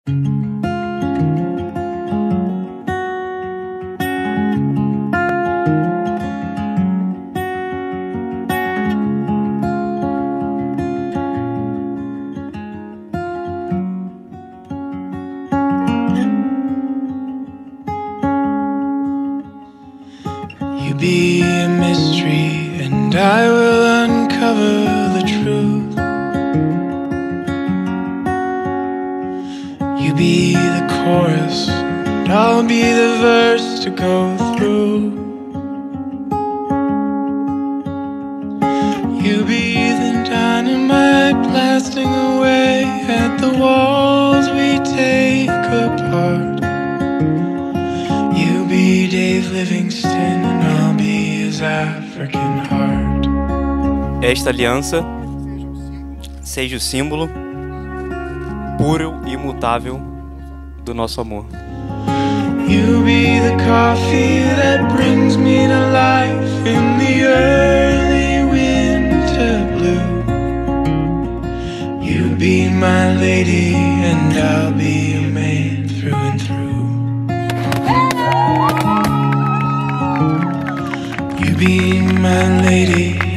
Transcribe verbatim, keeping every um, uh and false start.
You be a mystery and I will uncover the truth. You be the chorus and I'll be the verse to go through. You be the dynamite blasting away at the walls we take apart. You be Dave Livingston and I'll be his African heart. Esta aliança seja o símbolo puro e imutável do nosso amor. You be the coffee that brings me to life in the early winter blue. You be my lady and I'll be a man through and through. You be my lady